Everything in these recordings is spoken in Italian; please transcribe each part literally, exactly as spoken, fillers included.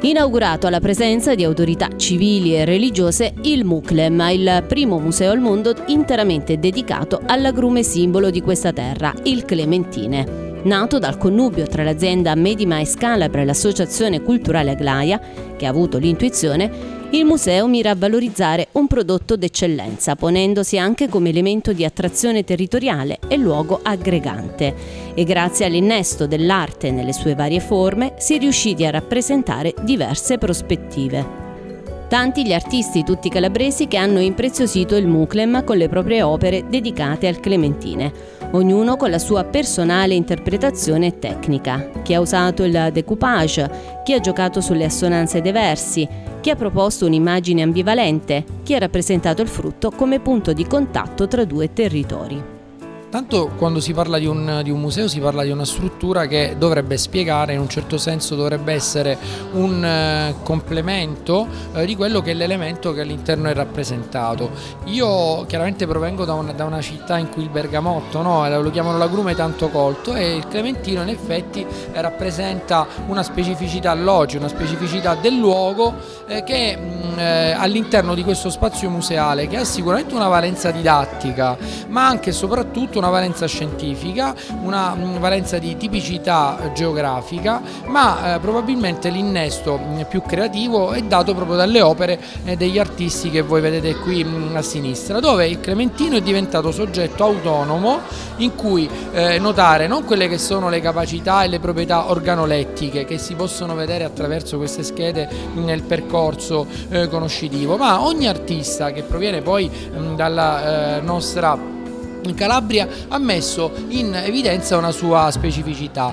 Inaugurato alla presenza di autorità civili e religiose, il Muclem, il primo museo al mondo interamente dedicato all'agrume simbolo di questa terra, il Clementine. Nato dal connubio tra l'azienda Medima e Scalabra e l'associazione culturale Aglaia, che ha avuto l'intuizione, il museo mira a valorizzare un prodotto d'eccellenza, ponendosi anche come elemento di attrazione territoriale e luogo aggregante. E grazie all'innesto dell'arte nelle sue varie forme, si è riusciti a rappresentare diverse prospettive. Tanti gli artisti, tutti calabresi, che hanno impreziosito il Muclem con le proprie opere dedicate al Clementine, ognuno con la sua personale interpretazione tecnica. Chi ha usato il decoupage, chi ha giocato sulle assonanze dei versi, chi ha proposto un'immagine ambivalente, chi ha rappresentato il frutto come punto di contatto tra due territori. Tanto quando si parla di un, di un museo si parla di una struttura che dovrebbe spiegare, in un certo senso dovrebbe essere un eh, complemento eh, di quello che è l'elemento che all'interno è rappresentato. Io chiaramente provengo da una, da una città in cui il bergamotto, no? Lo chiamano l'agrume tanto colto, e il clementino in effetti eh, rappresenta una specificità logica, una specificità del luogo eh, che mh, eh, all'interno di questo spazio museale, che ha sicuramente una valenza didattica, ma anche e soprattutto una valenza scientifica, una valenza di tipicità geografica, ma eh, probabilmente l'innesto più creativo è dato proprio dalle opere eh, degli artisti che voi vedete qui mh, a sinistra, dove il Clementino è diventato soggetto autonomo in cui eh, notare non quelle che sono le capacità e le proprietà organolettiche che si possono vedere attraverso queste schede nel percorso eh, conoscitivo, ma ogni artista che proviene poi mh, dalla eh, nostra in Calabria ha messo in evidenza una sua specificità.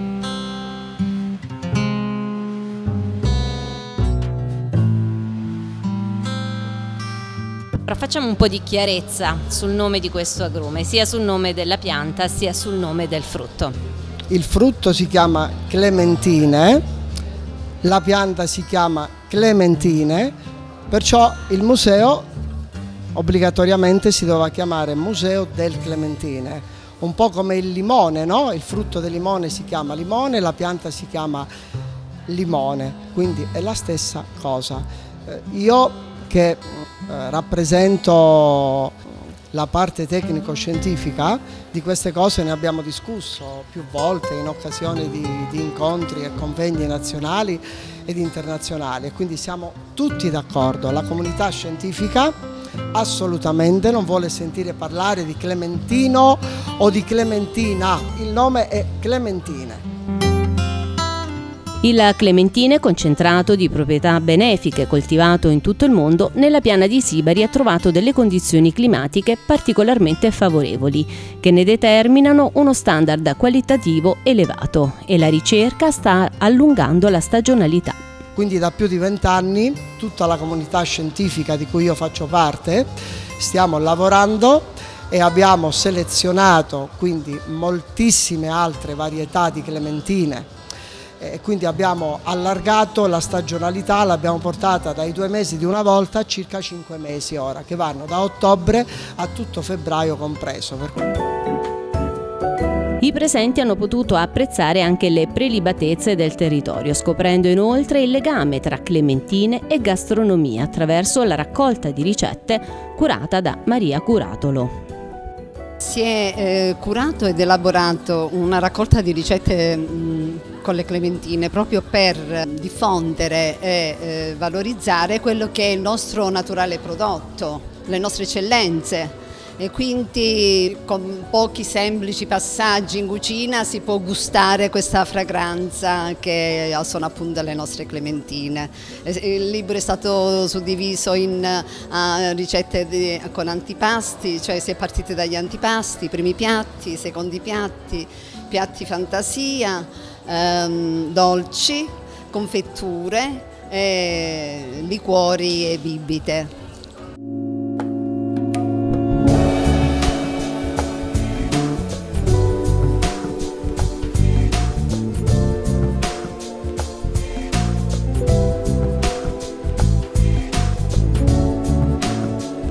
Facciamo un po' di chiarezza sul nome di questo agrume, sia sul nome della pianta sia sul nome del frutto. Il frutto si chiama Clementine, la pianta si chiama Clementine, perciò il museo obbligatoriamente si doveva chiamare Museo del Clementine, un po' come il limone, no? Il frutto del limone si chiama limone, la pianta si chiama limone, quindi è la stessa cosa. Eh, io che eh, rappresento la parte tecnico-scientifica di queste cose ne abbiamo discusso più volte in occasione di, di incontri e convegni nazionali ed internazionali, e quindi siamo tutti d'accordo. La comunità scientifica assolutamente non vuole sentire parlare di Clementino o di Clementina, il nome è Clementine. Il Clementine, concentrato di proprietà benefiche coltivato in tutto il mondo, nella piana di Sibari ha trovato delle condizioni climatiche particolarmente favorevoli, che ne determinano uno standard qualitativo elevato, e la ricerca sta allungando la stagionalità. Quindi da più di vent'anni tutta la comunità scientifica di cui io faccio parte stiamo lavorando e abbiamo selezionato quindi moltissime altre varietà di clementine, e quindi abbiamo allargato la stagionalità, l'abbiamo portata dai due mesi di una volta a circa cinque mesi ora, che vanno da ottobre a tutto febbraio compreso. I presenti hanno potuto apprezzare anche le prelibatezze del territorio, scoprendo inoltre il legame tra clementine e gastronomia attraverso la raccolta di ricette curata da Maria Curatolo. Si è eh, curato ed elaborato una raccolta di ricette mh, con le clementine proprio per diffondere e eh, valorizzare quello che è il nostro naturale prodotto, le nostre eccellenze. E quindi con pochi semplici passaggi in cucina si può gustare questa fragranza che sono appunto le nostre clementine. Il libro è stato suddiviso in uh, ricette di, con antipasti, cioè si è partiti dagli antipasti, primi piatti, secondi piatti, piatti fantasia, um, dolci, confetture, eh, liquori e bibite.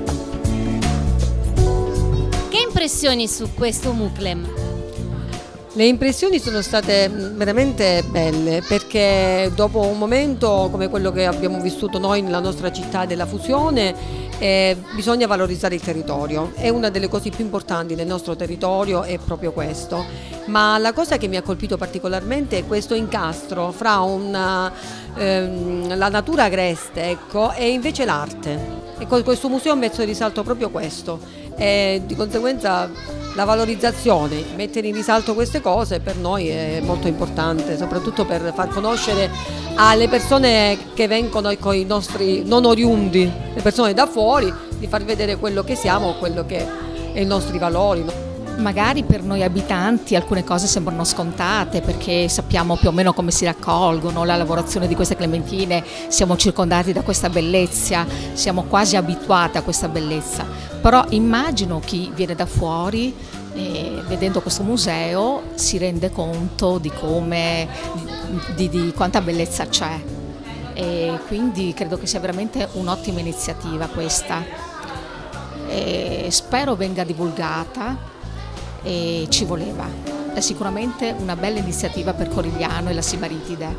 Impressioni su questo Muclem? Le impressioni sono state veramente belle, perché dopo un momento come quello che abbiamo vissuto noi nella nostra città della fusione, eh, bisogna valorizzare il territorio. È una delle cose più importanti del nostro territorio, è proprio questo. Ma la cosa che mi ha colpito particolarmente è questo incastro fra una, ehm, la natura agreste, ecco, e invece l'arte. E questo museo ha messo in risalto proprio questo, e di conseguenza la valorizzazione, mettere in risalto queste cose per noi è molto importante, soprattutto per far conoscere alle persone che vengono con i nostri non oriundi, le persone da fuori, di far vedere quello che siamo, quello che è i nostri valori. Magari per noi abitanti alcune cose sembrano scontate, perché sappiamo più o meno come si raccolgono, la lavorazione di queste clementine, siamo circondati da questa bellezza, siamo quasi abituati a questa bellezza. Però immagino chi viene da fuori e vedendo questo museo si rende conto di come, di, di quanta bellezza c'è, e quindi credo che sia veramente un'ottima iniziativa questa. E spero venga divulgata. E ci voleva, è sicuramente una bella iniziativa per Corigliano e la Sibaritide.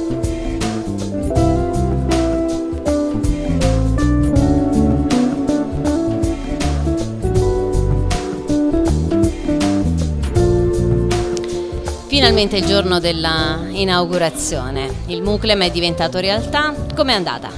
Finalmente il giorno della inaugurazione, il Muclem è diventato realtà, com'è andata?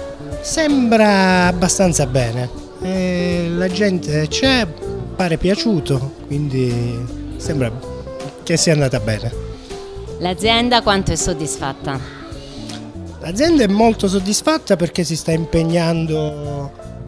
Sembra abbastanza bene, eh, la gente c'è, pare piaciuto, quindi sembra che sia andata bene. L'azienda quanto è soddisfatta? L'azienda è molto soddisfatta perché si sta impegnando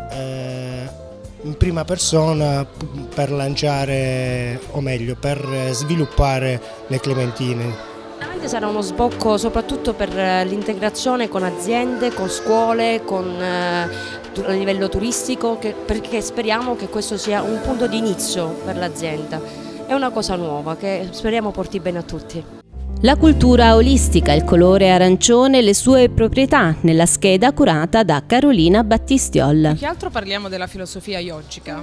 eh, in prima persona per lanciare, o meglio, per sviluppare le clementine. Sicuramente sarà uno sbocco soprattutto per l'integrazione con aziende, con scuole, con, eh, a livello turistico, che, perché speriamo che questo sia un punto di inizio per l'azienda. È una cosa nuova che speriamo porti bene a tutti. La cultura olistica, il colore arancione e le sue proprietà, nella scheda curata da Carolina Battistiol. Più che altro parliamo della filosofia yogica,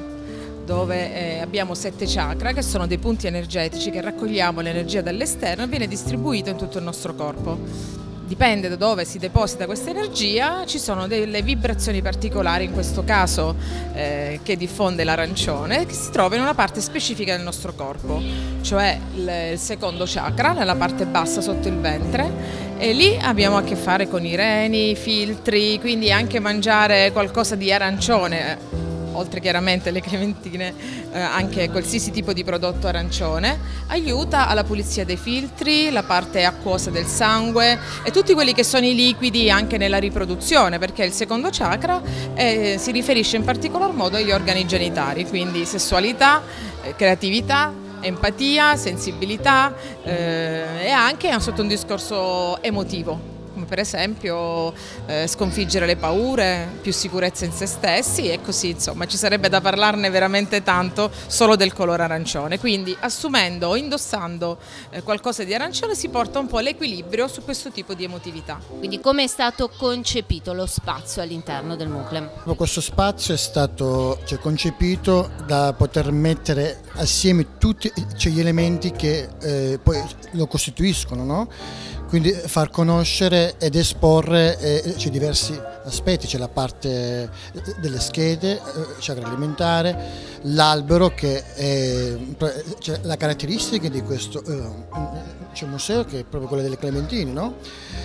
dove eh, abbiamo sette chakra, che sono dei punti energetici che raccogliamo l'energia dall'esterno e viene distribuita in tutto il nostro corpo. Dipende da dove si deposita questa energia, ci sono delle vibrazioni particolari, in questo caso eh, che diffonde l'arancione, che si trova in una parte specifica del nostro corpo, cioè il, il secondo chakra, nella parte bassa sotto il ventre, e lì abbiamo a che fare con i reni, i filtri, quindi anche mangiare qualcosa di arancione, oltre chiaramente le clementine, eh, anche qualsiasi tipo di prodotto arancione, aiuta alla pulizia dei filtri, la parte acquosa del sangue e tutti quelli che sono i liquidi anche nella riproduzione, perché il secondo chakra eh, si riferisce in particolar modo agli organi genitali, quindi sessualità, eh, creatività, empatia, sensibilità eh, e anche sotto un discorso emotivo, come per esempio eh, sconfiggere le paure, più sicurezza in se stessi, e così insomma ci sarebbe da parlarne veramente tanto solo del colore arancione. Quindi assumendo o indossando eh, qualcosa di arancione si porta un po' l'equilibrio su questo tipo di emotività. Quindi come è stato concepito lo spazio all'interno del Muclem? Questo spazio è stato cioè, concepito da poter mettere assieme tutti cioè, gli elementi che eh, poi lo costituiscono, no? Quindi far conoscere ed esporre eh, c'è diversi aspetti, c'è la parte delle schede, c'è l'agroalimentare, l'albero che è cioè, la caratteristica di questo eh, c'è un museo che è proprio quella delle clementine, no?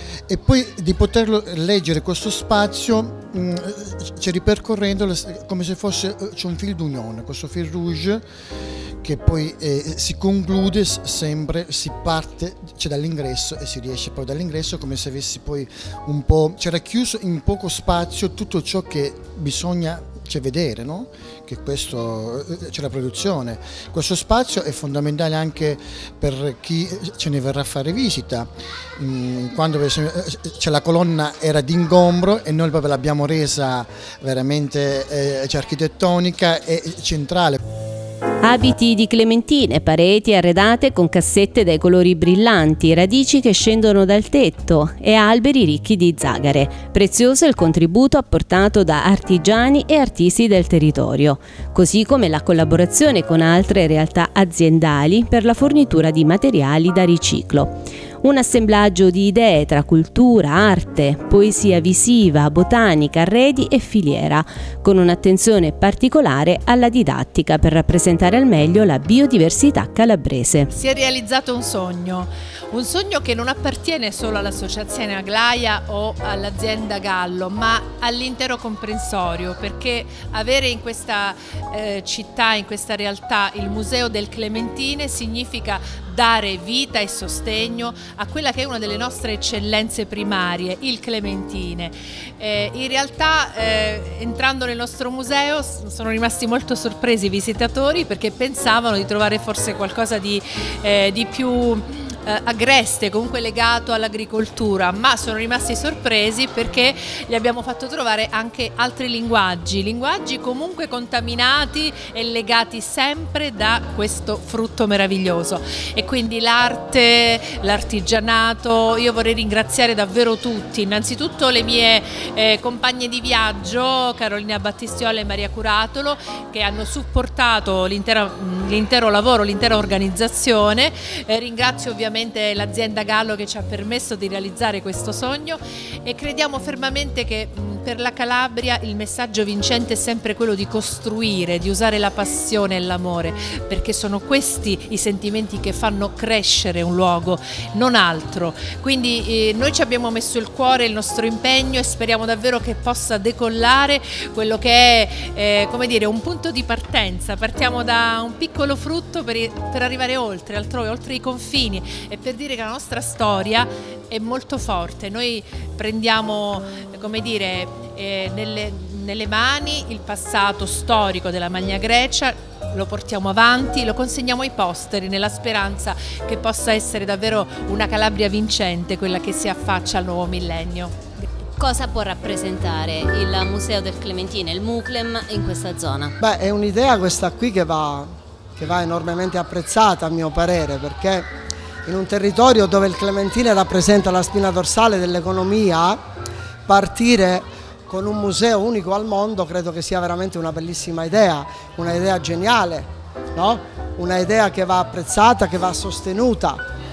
E poi di poterlo leggere questo spazio cioè, ripercorrendo come se fosse c'è un fil d'unione, questo fil rouge che poi eh, si conclude sempre, si parte cioè, dall'ingresso e si riesce poi dall'ingresso come se avessi poi un po', c'era chiuso in poco spazio tutto ciò che bisogna cioè, vedere, no? Che questo c'è la produzione. Questo spazio è fondamentale anche per chi ce ne verrà a fare visita. Quando c'è la colonna era d'ingombro e noi proprio l'abbiamo resa veramente eh, cioè, architettonica e centrale. Abiti di clementine, pareti arredate con cassette dai colori brillanti, radici che scendono dal tetto e alberi ricchi di zagare. Prezioso il contributo apportato da artigiani e artisti del territorio, così come la collaborazione con altre realtà aziendali per la fornitura di materiali da riciclo. Un assemblaggio di idee tra cultura, arte, poesia visiva, botanica, arredi e filiera, con un'attenzione particolare alla didattica per rappresentare al meglio la biodiversità calabrese. Si è realizzato un sogno, un sogno che non appartiene solo all'Associazione Aglaia o all'azienda Gallo, ma all'intero comprensorio, perché avere in questa eh, città, in questa realtà, il Museo del Clementine significa dare vita e sostegno a quella che è una delle nostre eccellenze primarie, il Clementine. Eh, in realtà eh, entrando nel nostro museo sono rimasti molto sorpresi i visitatori, perché pensavano di trovare forse qualcosa di, eh, di più agreste, comunque legato all'agricoltura, ma sono rimasti sorpresi perché gli abbiamo fatto trovare anche altri linguaggi, linguaggi comunque contaminati e legati sempre da questo frutto meraviglioso. E quindi l'arte, l'artigianato, io vorrei ringraziare davvero tutti, innanzitutto le mie eh, compagne di viaggio, Carolina Battistiola e Maria Curatolo, che hanno supportato l'intero lavoro, l'intera organizzazione. Eh, ringrazio ovviamente l'azienda Gallo che ci ha permesso di realizzare questo sogno, e crediamo fermamente che per la Calabria il messaggio vincente è sempre quello di costruire, di usare la passione e l'amore, perché sono questi i sentimenti che fanno crescere un luogo, non altro. Quindi eh, noi ci abbiamo messo il cuore, il nostro impegno, e speriamo davvero che possa decollare quello che è eh, come dire, un punto di partenza. Partiamo da un piccolo frutto per, per arrivare oltre, altrove, oltre i confini, e per dire che la nostra storia è molto forte. Noi prendiamo, come dire, eh, nelle, nelle mani il passato storico della Magna Grecia, lo portiamo avanti, lo consegniamo ai posteri nella speranza che possa essere davvero una Calabria vincente, quella che si affaccia al nuovo millennio. Cosa può rappresentare il Museo del Clementine, il Muclem, in questa zona? Beh, è un'idea questa qui che va, che va enormemente apprezzata, a mio parere, perché in un territorio dove il Clementine rappresenta la spina dorsale dell'economia, partire con un museo unico al mondo credo che sia veramente una bellissima idea, una idea geniale, no? Una idea che va apprezzata, che va sostenuta.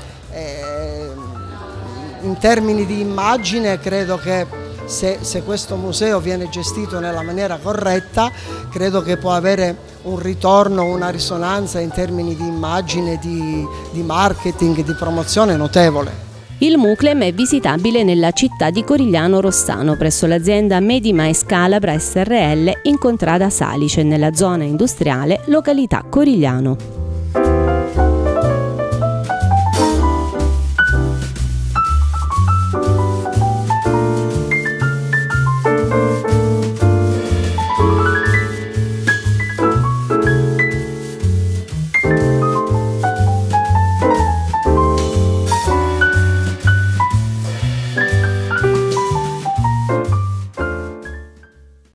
E in termini di immagine credo che se, se questo museo viene gestito nella maniera corretta, credo che può avere un ritorno, una risonanza in termini di immagine, di, di marketing, di promozione notevole. Il Muclem è visitabile nella città di Corigliano Rossano, presso l'azienda Medimais Calabra S R L in contrada Salice, nella zona industriale località Corigliano.